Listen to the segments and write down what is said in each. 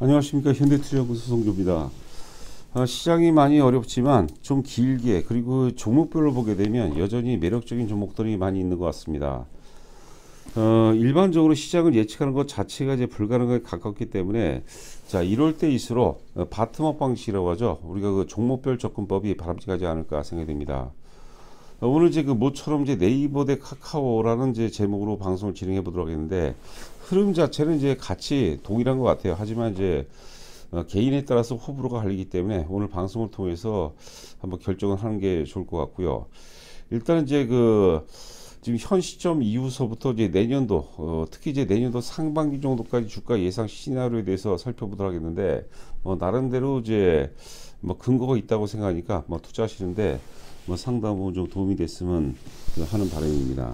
안녕하십니까. 현대투자연구소 송조입니다. 시장이 많이 어렵지만 좀 길게 그리고 종목별로 보게 되면 여전히 매력적인 종목들이 많이 있는 것 같습니다. 일반적으로 시장을 예측하는 것 자체가 이제 불가능하게 가깝기 때문에 자, 이럴 때일수록 바텀업 방식이라고 하죠. 우리가 그 종목별 접근법이 바람직하지 않을까 생각이 됩니다. 오늘 이제 그 모처럼 이제 네이버 대 카카오라는 이제 제목으로 방송을 진행해 보도록 하겠는데, 흐름 자체는 이제 같이 동일한 것 같아요. 하지만 이제 개인에 따라서 호불호가 갈리기 때문에 오늘 방송을 통해서 한번 결정을 하는 게 좋을 것 같고요. 일단 이제 지금 현 시점 이후서부터 이제 내년도, 특히 이제 내년도 상반기 정도까지 주가 예상 시나리오에 대해서 살펴보도록 하겠는데, 나름대로 이제 근거가 있다고 생각하니까 투자하시는데 상당 부분 좀 도움이 됐으면 하는 바람입니다.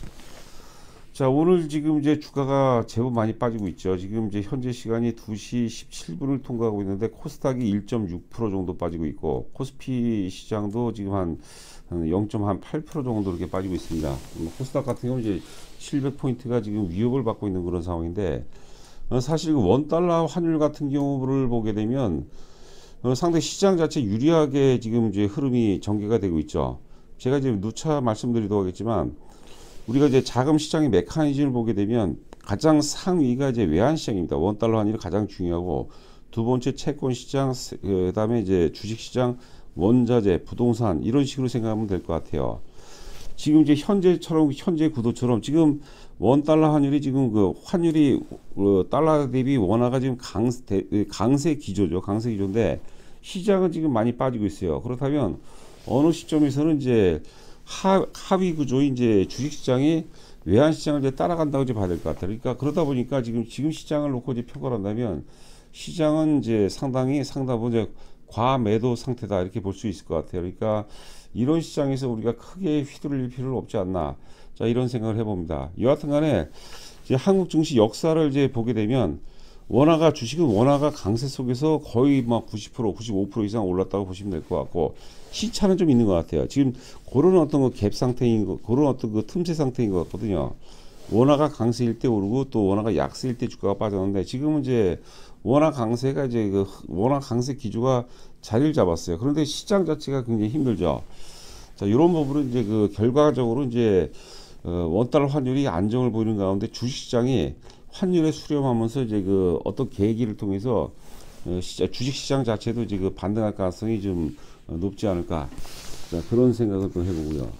자, 오늘 지금 이제 주가가 제법 많이 빠지고 있죠. 지금 이제 현재 시간이 2시 17분을 통과하고 있는데 코스닥이 1.6% 정도 빠지고 있고 코스피 시장도 지금 한 0.8% 정도 이렇게 빠지고 있습니다. 코스닥 같은 경우는 이제 700포인트가 지금 위협을 받고 있는 그런 상황인데, 사실 원달러 환율 같은 경우를 보게 되면 상당히 시장 자체 유리하게 지금 이제 흐름이 전개가 되고 있죠. 제가 이제 누차 말씀드리도록 하겠지만, 우리가 이제 자금 시장의 메커니즘을 보게 되면 가장 상위가 이제 외환 시장입니다. 원달러 환율이 가장 중요하고, 두 번째 채권 시장, 그다음에 이제 주식 시장, 원자재, 부동산, 이런 식으로 생각하면 될 것 같아요. 지금 이제 현재 구도처럼 지금 원달러 환율이 지금 환율이 달러 대비 원화가 지금 강세 기조죠. 강세 기조인데 시장은 지금 많이 빠지고 있어요. 그렇다면 어느 시점에서는 이제 하위 구조인 이제 주식 시장이 외환 시장을 이제 따라간다고 이제 봐야 될 것 같아요. 그러니까 그러다 보니까 지금 시장을 놓고 이제 평가를 한다면 시장은 이제 상당 부분 이제 과매도 상태다, 이렇게 볼 수 있을 것 같아요. 그러니까 이런 시장에서 우리가 크게 휘둘릴 필요는 없지 않나, 자, 이런 생각을 해봅니다. 여하튼 간에 이제 한국 증시 역사를 이제 보게 되면 주식은 원화가 강세 속에서 거의 90%, 95% 이상 올랐다고 보시면 될 것 같고, 시차는 좀 있는 것 같아요. 지금 그런 어떤 갭 상태인 거, 그런 어떤 틈새 상태인 것 같거든요. 원화가 강세일 때 오르고 또 원화가 약세일 때 주가가 빠졌는데, 지금은 이제 원화 강세가 이제 원화 강세 기조가 자리를 잡았어요. 그런데 시장 자체가 굉장히 힘들죠. 자, 이런 부분은 이제 결과적으로 이제 원달러 환율이 안정을 보이는 가운데 주식시장이 환율에 수렴하면서 이제 어떤 계기를 통해서 주식시장 자체도 이제 반등할 가능성이 좀 높지 않을까, 자, 그런 생각을 또 해보고요.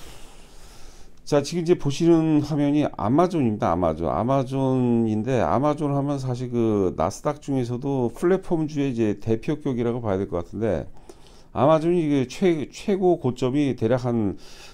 자, 지금 이제 보시는 화면이 아마존입니다. 아마존인데, 아마존 하면 사실 나스닥 중에서도 플랫폼주의 이제 대표격이라고 봐야 될 것 같은데, 아마존이 이게 최고 고점이 대략 한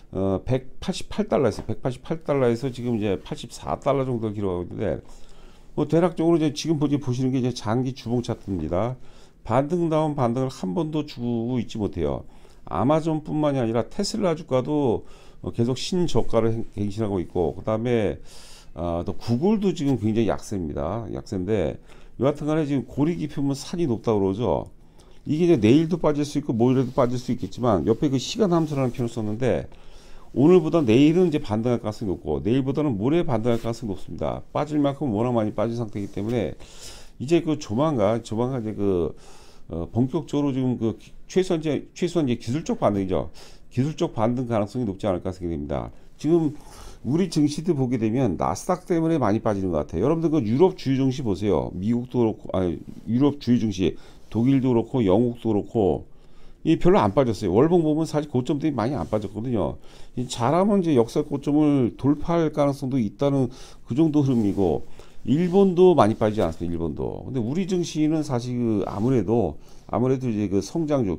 188달러였어요. 188달러에서 지금 이제 84달러 정도 기록하고 있는데, 대략적으로 이제 지금 보시는 게 이제 장기 주봉 차트입니다. 반등다운 반등을 한 번도 주고 있지 못해요. 아마존뿐만이 아니라 테슬라 주가도 계속 신저가를 갱신하고 있고, 그 다음에 또 구글도 지금 굉장히 약세입니다. 약세인데 여하튼 간에 지금 고리 깊으면 산이 높다고 그러죠. 이게 이제 내일도 빠질 수 있고 모레도 빠질 수 있겠지만, 옆에 시간 함수라는 표현을 썼는데, 오늘보다 내일은 이제 반등할 가능성이 높고 내일보다는 모레 반등할 가능성이 높습니다. 빠질 만큼 워낙 많이 빠진 상태이기 때문에 이제 조만간 이제 본격적으로 지금 최소한 이제 기술적 반등이죠. 기술적 반등 가능성이 높지 않을까 생각됩니다. 지금 우리 증시도 보게 되면 나스닥 때문에 많이 빠지는 것 같아요. 여러분들 유럽 주요 증시 보세요. 미국도 그렇고, 유럽 주요 증시, 독일도 그렇고, 영국도 그렇고, 이 별로 안 빠졌어요. 월봉 보면 사실 고점들이 많이 안 빠졌거든요. 잘하면 이제 역사 고점을 돌파할 가능성도 있다는 그 정도 흐름이고, 일본도 많이 빠지지 않았어요. 일본도. 근데 우리 증시는 사실 아무래도 이제 성장주,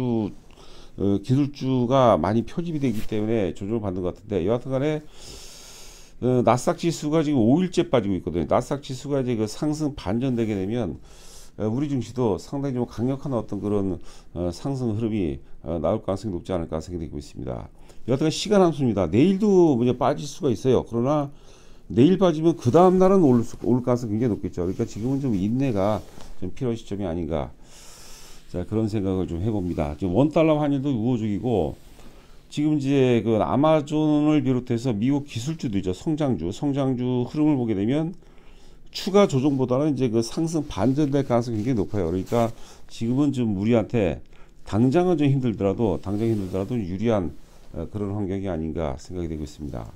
기술주가 많이 표집이 되기 때문에 조정을 받는 것 같은데, 여하튼 간에 나스닥 지수가 지금 5일째 빠지고 있거든요. 나스닥 지수가 이제 상승 반전되게 되면 우리 증시도 상당히 좀 강력한 어떤 그런 상승 흐름이 나올 가능성이 높지 않을까 생각되고 있습니다. 여하튼 시간 함수입니다. 내일도 빠질 수가 있어요. 그러나 내일 빠지면 그 다음 날은 올 가능성이 굉장히 높겠죠. 그러니까 지금은 좀 인내가 좀 필요한 시점이 아닌가, 자, 그런 생각을 좀 해봅니다. 지금 원달러 환율도 우호적이고, 지금 이제 아마존을 비롯해서 미국 기술주도 있죠. 성장주 흐름을 보게 되면 추가 조정보다는 이제 그 상승 반전될 가능성이 굉장히 높아요. 그러니까 지금은 좀 우리한테 당장은 좀 힘들더라도 유리한 그런 환경이 아닌가 생각이 되고 있습니다.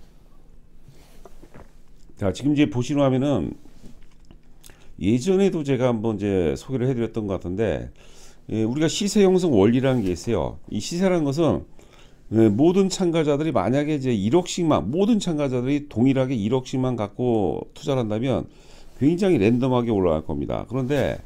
자, 지금 이제 보시는 화면은 예전에도 제가 한번 이제 소개를 해드렸던 것 같은데, 우리가 시세 형성 원리라는 게 있어요. 이 시세라는 것은 모든 참가자들이 만약에 이제 1억씩만, 모든 참가자들이 동일하게 1억씩만 갖고 투자를 한다면 굉장히 랜덤하게 올라갈 겁니다. 그런데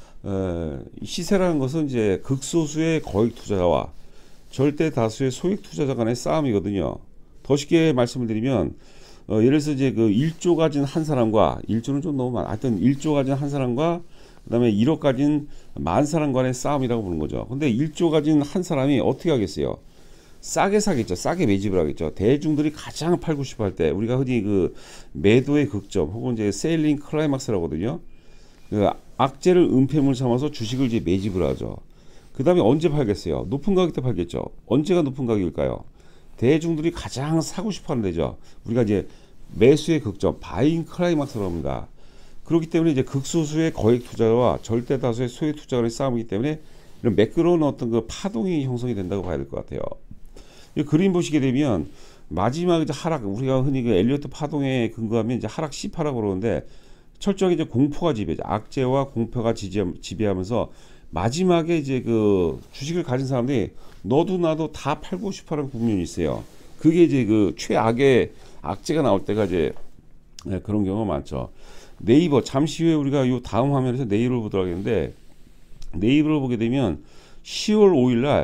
시세라는 것은 이제 극소수의 거액 투자자와 절대 다수의 소액 투자자 간의 싸움이거든요. 더 쉽게 말씀을 드리면 예를 들어서 이제 그 1조 가진 한 사람과, 1조는 좀 너무 많아. 하여튼 1조 가진 한 사람과 그다음에 1억 가진 만 사람 간의 싸움이라고 보는 거죠. 근데 1조 가진 한 사람이 어떻게 하겠어요? 싸게 사겠죠. 싸게 매집을 하겠죠. 대중들이 가장 팔고 싶어 할 때, 우리가 흔히 그 매도의 극점 혹은 이제 세일링 클라이막스라고 하거든요. 그 악재를 은폐물 삼아서 주식을 이제 매집을 하죠. 그 다음에 언제 팔겠어요? 높은 가격 때 팔겠죠. 언제가 높은 가격일까요? 대중들이 가장 사고 싶어 하는 데죠. 우리가 이제 매수의 극점, 바잉 클라이막스라고 합니다. 그렇기 때문에 이제 극소수의 거액 투자와 절대 다수의 소액 투자 간의 싸움이기 때문에 이런 매끄러운 어떤 그 파동이 형성이 된다고 봐야 될 것 같아요. 이 그림 보시게 되면 마지막 이제 하락, 우리가 흔히 그 엘리어트 파동에 근거하면 이제 하락 C파라고 그러는데, 철저하게 이제 공포가 지배죠. 악재와 공포가 지배하면서 마지막에 이제 그 주식을 가진 사람들이 너도 나도 다 팔고 싶어하는 국면이 있어요. 그게 이제 그 최악의 악재가 나올 때가 이제 그런 경우가 많죠. 네이버, 잠시 후에 우리가 이 다음 화면에서 네이버를 보도록 하겠는데, 네이버를 보게 되면 10월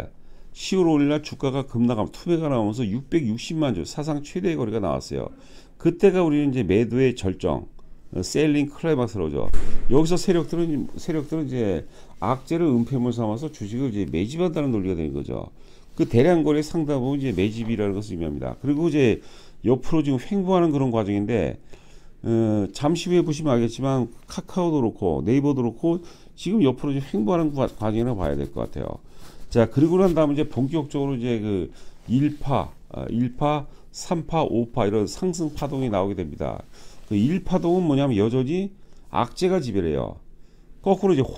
5일날 주가가 급락하면 투매가 나오면서 660만 주 사상 최대의 거래가 나왔어요. 그때가 우리는 이제 매도의 절정, 셀링 클라이막스로죠. 여기서 세력들은 이제 악재를 은폐물 삼아서 주식을 이제 매집한다는 논리가 되는 거죠. 그 대량 거래 상당 부분 이제 매집이라는 것을 의미합니다. 그리고 이제 옆으로 지금 횡보하는 그런 과정인데, 잠시 후에 보시면 알겠지만 카카오도 그렇고 네이버도 그렇고 지금 옆으로 지금 횡보하는 과정이라고 봐야 될 것 같아요. 자, 그리고 난 다음에 이제 본격적으로 이제 그 1파, 3파, 5파 이런 상승 파동이 나오게 됩니다. 그 1파동은 뭐냐면 여전히 악재가 지배를 해요. 거꾸로 이제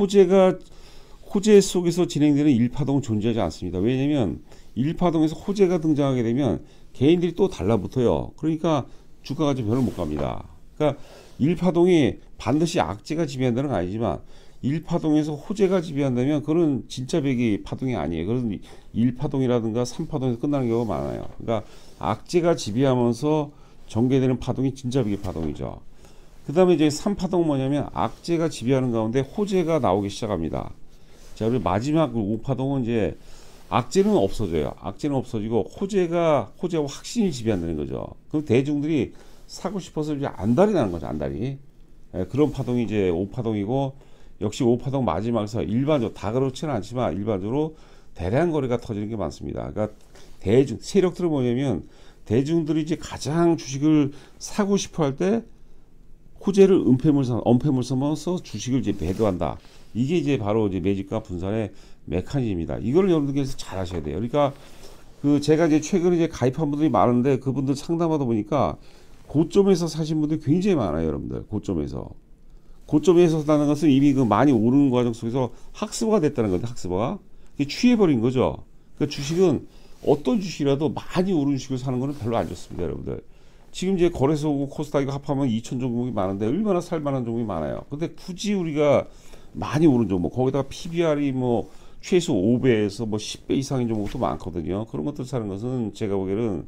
호재 속에서 진행되는 1파동은 존재하지 않습니다. 왜냐면 1파동에서 호재가 등장하게 되면 개인들이 또 달라붙어요. 그러니까 주가가 좀 별로 못 갑니다. 그러니까 1파동이 반드시 악재가 지배한다는 건 아니지만 1파동에서 호재가 지배한다면 그건 진짜 배기 파동이 아니에요. 그런 1파동이라든가 3파동에서 끝나는 경우가 많아요. 그러니까 악재가 지배하면서 전개되는 파동이 진짜 배기 파동이죠. 그 다음에 이제 3파동은 뭐냐면 악재가 지배하는 가운데 호재가 나오기 시작합니다. 자, 그리고 마지막 5파동은 이제 악재는 없어져요. 악재는 없어지고 호재와 확신이 지배한다는 거죠. 그럼 대중들이 사고 싶어서 이제 안달이 나는 거죠. 안달이. 그런 파동이 이제 5파동이고, 역시 5파동 마지막에서 일반적으로, 다 그렇지는 않지만 일반적으로 대량 거래가 터지는 게 많습니다. 그러니까 세력들은 뭐냐면 대중들이 이제 가장 주식을 사고 싶어 할 때 호재를 엄폐물 삼아서 주식을 이제 매도한다. 이게 이제 바로 이제 매집과 분산의 메커니즘입니다. 이걸 여러분들께서 잘 하셔야 돼요. 그러니까 그 제가 이제 최근에 이제 가입한 분들이 많은데 그분들 상담하다 보니까 고점에서 사신 분들이 굉장히 많아요, 여러분들. 고점에서 사는 것은 이미 그 많이 오르는 과정 속에서 학습화가 됐다는 건데, 학습화가 취해버린 거죠. 그러니까 주식은 어떤 주식이라도 많이 오른 주식을 사는 거는 별로 안 좋습니다, 여러분들. 지금 이제 거래소고 코스닥이고 합하면 2천 종목이 많은데 얼마나 살만한 종목이 많아요. 근데 굳이 우리가 많이 오른 종목, 거기다가 PBR이 뭐 최소 5배에서 뭐 10배 이상인 종목도 많거든요. 그런 것들 사는 것은 제가 보기에는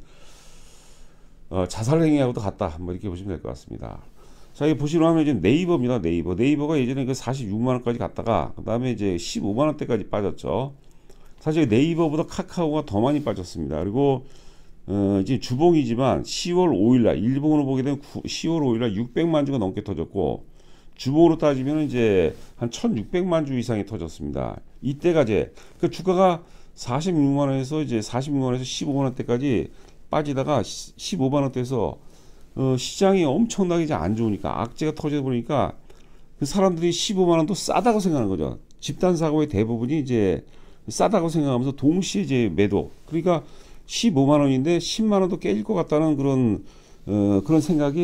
자살행위하고도 같다, 뭐 이렇게 보시면 될 것 같습니다. 자, 여기 보시면 하면 이제 네이버입니다. 네이버가 예전에 그 46만 원까지 갔다가 그 다음에 이제 15만 원대까지 빠졌죠. 사실 네이버보다 카카오가 더 많이 빠졌습니다. 그리고 이제 주봉이지만 10월 5일날 일봉으로 보게 되면 10월 5일날 600만 주가 넘게 터졌고, 주봉으로 따지면 이제 한 1,600만 주 이상이 터졌습니다. 이때가 이제 그 주가가 46만 원에서 15만 원대까지 빠지다가 15만 원대에서 시장이 엄청나게 이제 안 좋으니까, 악재가 터져 버리니까 그 사람들이 15만 원도 싸다고 생각하는 거죠. 집단 사고의 대부분이 이제 싸다고 생각하면서 동시에 이제 매도. 그러니까 15만 원인데 10만 원도 깨질 것 같다는 그런 생각이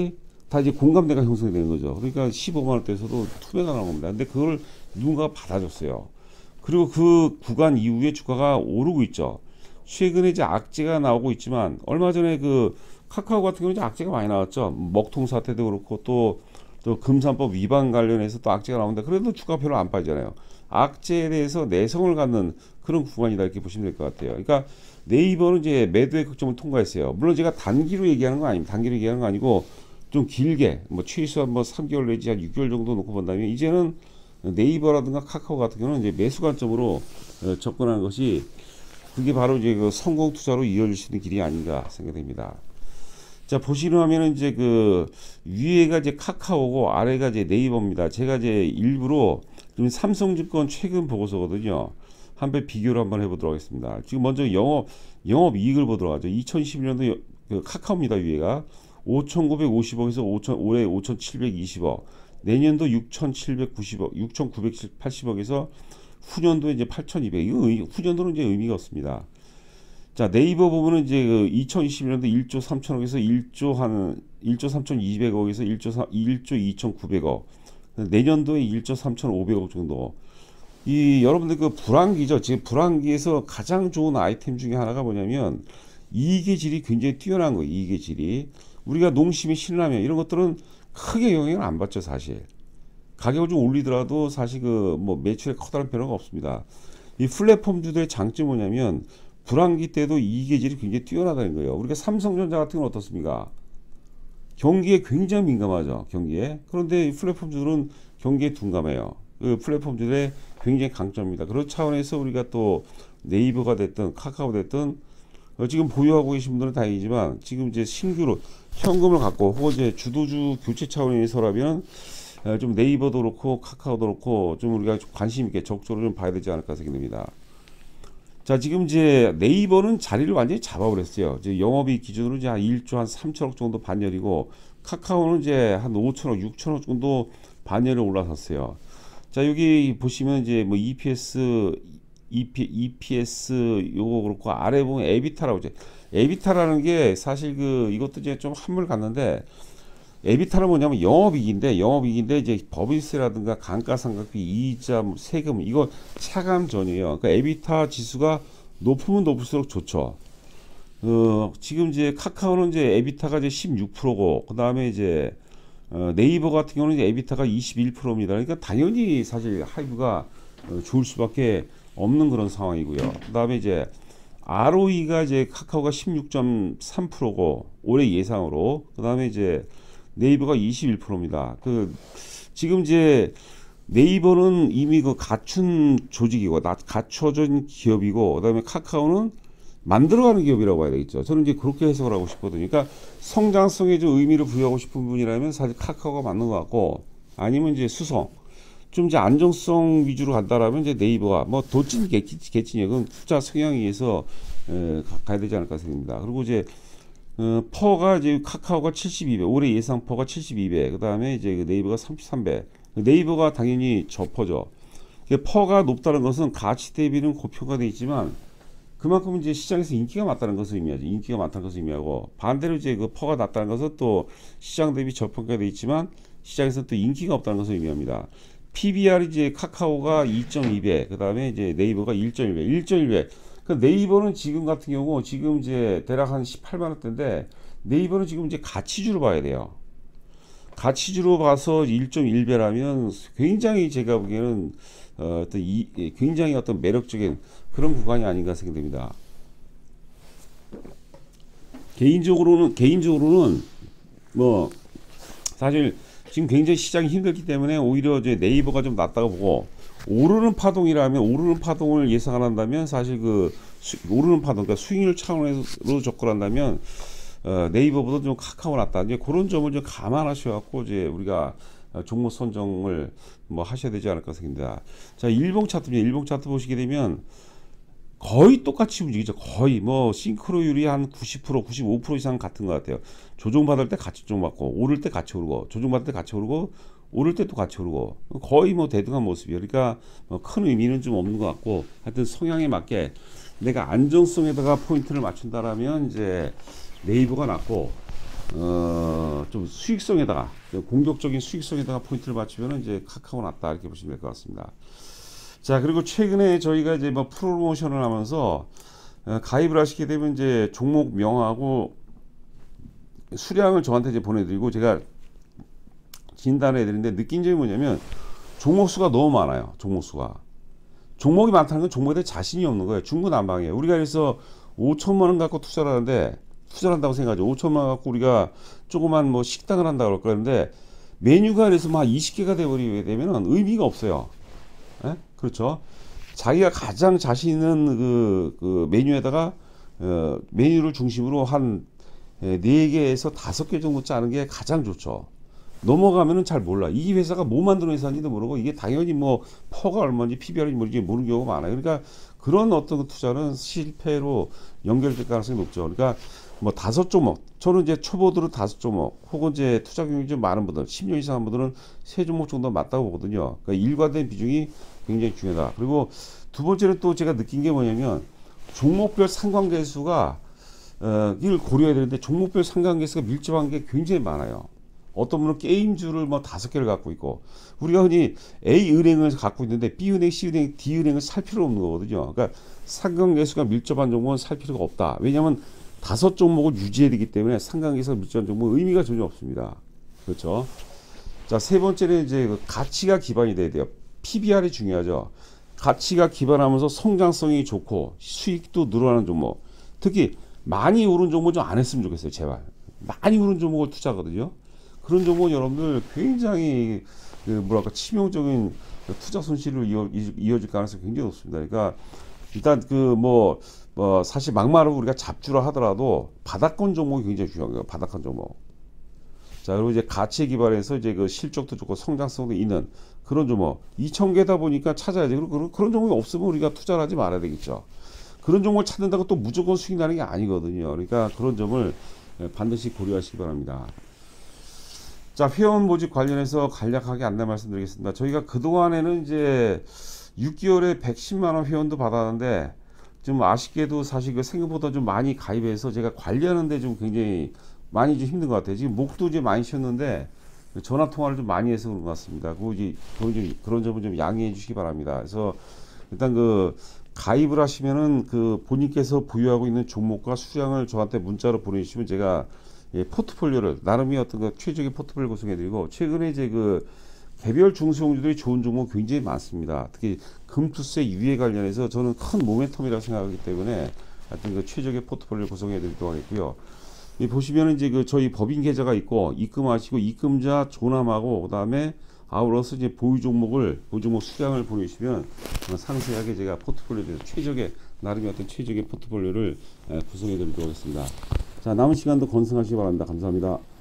다 이제 공감대가 형성이 되는 거죠. 그러니까 15만 원대에서도 투매가 나온 겁니다. 근데 그걸 누군가가 받아줬어요. 그리고 그 구간 이후에 주가가 오르고 있죠. 최근에 이제 악재가 나오고 있지만 얼마 전에 그 카카오 같은 경우는 이제 악재가 많이 나왔죠. 먹통 사태도 그렇고 또 금산법 위반 관련해서 또 악재가 나오는데 그래도 주가 별로 안 빠지잖아요. 악재에 대해서 내성을 갖는 그런 구간이다 이렇게 보시면 될 것 같아요. 그러니까 네이버는 이제 매도의 극점을 통과했어요. 물론 제가 단기로 얘기하는 건 아닙니다. 단기로 얘기하는 건 아니고 좀 길게 뭐 최소한 뭐 3개월 내지 한 6개월 정도 놓고 본다면 이제는 네이버라든가 카카오 같은 경우는 이제 매수 관점으로 접근하는 것이 그게 바로 이제 그 성공 투자로 이어질 수 있는 길이 아닌가 생각됩니다. 자, 보시면 이제 그 위에가 이제 카카오고 아래가 이제 네이버입니다. 제가 이제 일부러 좀 삼성증권 최근 보고서거든요. 한번 비교를 한번 해보도록 하겠습니다. 지금 먼저 영업 이익을 보도록 하죠. 2011년도 그 카카오입니다. 위에가 5,950억에서 올해 5,720억, 내년도 6,790억, 6,980억에서 후년도에 이제 8,200. 이거 후년도는 이제 의미가 없습니다. 자, 네이버 보면은 이제 그 2021년도 1조 3천억에서 1조 3,200억에서 1조 2,900억. 내년도에 1조 3,500억 정도. 이 여러분들 그 불황기죠. 지금 불황기에서 가장 좋은 아이템 중에 하나가 뭐냐면 이익의 질이 굉장히 뛰어난 거예요. 이익의 질이. 우리가 농심이 신라면 이런 것들은 크게 영향을 안 받죠, 사실. 가격을 좀 올리더라도 사실 그 뭐 매출에 커다란 변화가 없습니다. 이 플랫폼주들의 장점이 뭐냐면 불황기 때도 이익의 질이 굉장히 뛰어나다는 거예요. 우리가 삼성전자 같은 건 어떻습니까? 경기에 굉장히 민감하죠. 경기에. 그런데 이 플랫폼주들은 경기에 둔감해요. 그 플랫폼주들의 굉장히 강점입니다. 그런 차원에서 우리가 또 네이버가 됐든 카카오 됐든 지금 보유하고 계신 분들은 다행이지만 지금 이제 신규로 현금을 갖고 혹은 이제 주도주 교체 차원에서라면 좀 네이버도 그렇고 카카오도 그렇고 좀 우리가 관심 있게 적극적으로 좀 봐야 되지 않을까 생각됩니다. 자, 지금 이제 네이버는 자리를 완전히 잡아버렸어요. 이제 영업이익 기준으로 이제 한 1조 한 3천억 정도 반열이고 카카오는 이제 한 5천억, 6천억 정도 반열에 올라섰어요. 자, 여기 보시면 이제 뭐 EPS 요거 그렇고 아래 보면 에비타라고 이제 에비타라는 게 사실 그 이것도 이제 좀 한물 갔는데 에비타는 뭐냐면 영업이익인데 이제 법인세라든가 감가상각비, 이자, 세금 이거 차감 전이에요. 그러니까 에비타 지수가 높으면 높을수록 좋죠. 지금 이제 카카오는 이제 에비타가 이제 16%고 그 다음에 이제 네이버 같은 경우는 이제 에비타가 21%입니다. 그러니까 당연히 사실 하이브가 좋을 수밖에 없는 그런 상황이고요. 그 다음에 이제 ROE가 이제 카카오가 16.3%고 올해 예상으로 그 다음에 이제 네이버가 21%입니다. 그 지금 이제 네이버는 이미 그 갖춘 조직이고 갖춰진 기업이고 그다음에 카카오는 만들어가는 기업이라고 봐야 되겠죠. 저는 이제 그렇게 해석을 하고 싶거든요. 그러니까 성장성에 좀 의미를 부여하고 싶은 분이라면 사실 카카오가 맞는 것 같고 아니면 이제 수성 좀 이제 안정성 위주로 간다라면 이제 네이버가 뭐 도찐 개찐이에요. 그건 투자 성향에 의해서 가야 되지 않을까 생각합니다. 그리고 이제 퍼가 이제 카카오가 72배, 올해 예상 퍼가 72배, 그 다음에 이제 네이버가 33배. 네이버가 당연히 저퍼죠. 퍼가 높다는 것은 가치 대비는 고평가되어 있지만 그만큼 이제 시장에서 인기가 많다는 것을 의미하죠. 인기가 많다는 것을 의미하고 반대로 이제 그 퍼가 낮다는 것은 또 시장 대비 저평가되어 있지만 시장에서 또 인기가 없다는 것을 의미합니다. PBR이 이제 카카오가 2.2배, 그 다음에 이제 네이버가 1.1배. 그 네이버는 지금 같은 경우 지금 이제 대략 한 18만 원대인데 네이버는 지금 이제 가치주로 봐야 돼요. 가치주로 봐서 1.1배라면 굉장히 제가 보기에는 굉장히 어떤 매력적인 그런 구간이 아닌가 생각됩니다. 개인적으로는 뭐 사실 지금 굉장히 시장이 힘들기 때문에 오히려 이제 네이버가 좀 낫다고 보고 오르는 파동을 예상 안 한다면 사실 그 오르는 파동, 그러니까 수익률 차원으로 접근한다면 네이버보다 좀 카카오 낫다. 이제 그런 점을 좀 감안하셔갖고 이제 우리가 종목 선정을 뭐 하셔야 되지 않을까 생각합니다. 자, 일봉 차트입니다. 일봉 차트 보시게 되면 거의 똑같이 움직이죠. 거의 뭐 싱크로율이 한 90%, 95% 이상 같은 것 같아요. 조정받을 때 같이 조정받고 오를 때 같이 오르고 조정받을 때 같이 오르고 오를 때 또 같이 오르고 거의 뭐 대등한 모습이에요. 그러니까 큰 의미는 좀 없는 것 같고 하여튼 성향에 맞게 내가 안정성에다가 포인트를 맞춘다라면 이제 네이버가 낫고 좀 수익성에다가 공격적인 수익성에다가 포인트를 맞추면 이제 카카오 났다 이렇게 보시면 될 것 같습니다. 자, 그리고 최근에 저희가 이제 뭐 프로모션을 하면서 가입을 하시게 되면 이제 종목 명하고 수량을 저한테 이제 보내드리고 제가 진단해 드리는데 느낀 점이 뭐냐면 종목 수가 너무 많아요. 종목이 많다는 건 종목에 대해 자신이 없는 거예요. 중구난방이에요. 우리가 그래서 5천만 원 갖고 투자를 하는데 투자를 한다고 생각하죠. 5천만 원 갖고 우리가 조그만 뭐 식당을 한다 그럴 거는데 메뉴가 그래서 막 20개가 돼버리게 되면 의미가 없어요. 예? 그렇죠. 자기가 가장 자신 있는 그 메뉴에다가 메뉴를 중심으로 한 4개에서 5개 정도 짜는 게 가장 좋죠. 넘어가면은 잘 몰라. 이 회사가 뭐 만드는 회사인지도 모르고 이게 당연히 뭐 퍼가 얼마인지 PBR인지 모르지 모르는 경우가 많아요. 그러니까 그런 어떤 투자는 실패로 연결될 가능성이 높죠. 그러니까 뭐 5종목, 저는 이제 초보들은 5종목, 혹은 이제 투자 경력이 좀 많은 분들, 10년 이상 한 분들은 3종목 정도 맞다고 보거든요. 그러니까 일관된 비중이 굉장히 중요하다. 그리고 두 번째는 또 제가 느낀 게 뭐냐면 종목별 상관계수가 이걸 고려해야 되는데 종목별 상관계수가 밀접한 게 굉장히 많아요. 어떤 분은 게임주를 뭐 5개를 갖고 있고 우리가 흔히 A은행을 갖고 있는데 B은행, C은행, D은행을 살 필요가 없는 거거든요. 그러니까 상관계수가 밀접한 종목은 살 필요가 없다. 왜냐하면 5종목을 유지해야 되기 때문에 상관계수가 밀접한 종목은 의미가 전혀 없습니다. 그렇죠. 자, 세 번째는 이제 그 가치가 기반이 돼야 돼요. PBR이 중요하죠. 가치가 기반하면서 성장성이 좋고 수익도 늘어나는 종목. 특히 많이 오른 종목 좀 안 했으면 좋겠어요. 제발. 많이 오른 종목을 투자하거든요. 그런 종목은 여러분들 굉장히 뭐랄까 치명적인 투자 손실로 이어질 가능성이 굉장히 높습니다. 그러니까 일단 사실 막말로 우리가 잡주라 하더라도 바닥권 종목이 굉장히 중요한 거예요. 바닥권 종목. 자, 그리고 이제 가치에 기반해서 이제 그 실적도 좋고 성장성도 있는 그런 종목. 2,000개다 보니까 찾아야지. 그리고 그런 종목이 없으면 우리가 투자를 하지 말아야 되겠죠. 그런 종목을 찾는다고 또 무조건 수익 나는 게 아니거든요. 그러니까 그런 점을 반드시 고려하시기 바랍니다. 자, 회원 모집 관련해서 간략하게 안내 말씀드리겠습니다. 저희가 그동안에는 이제 6개월에 110만 원 회원도 받았는데 좀 아쉽게도 사실 그 생각보다 좀 많이 가입해서 제가 관리하는데 좀 굉장히 많이 좀 힘든 것 같아요. 지금 목도 이제 많이 쉬었는데 전화 통화를 좀 많이 해서 그런 것 같습니다. 그런 점은 좀 양해해 주시기 바랍니다. 그래서 일단 가입을 하시면은 본인께서 보유하고 있는 종목과 수량을 저한테 문자로 보내주시면 제가 포트폴리오를 나름의 어떤 최적의 포트폴리오 구성해드리고 최근에 이제 개별 중소형주들이 좋은 종목 굉장히 많습니다. 특히 금투세 유예 관련해서 저는 큰 모멘텀이라고 생각하기 때문에 하여튼 최적의 포트폴리오 구성해드리도록 하겠고요. 보시면은 이제 저희 법인 계좌가 있고 입금하시고 입금자 조남하고 그다음에 아울러서 이제 보유 종목 수량을 보내주시면 상세하게 제가 포트폴리오에 대해서 나름의 어떤 최적의 포트폴리오를 구성해드리도록 하겠습니다. 자, 남은 시간도 건승하시기 바랍니다. 감사합니다.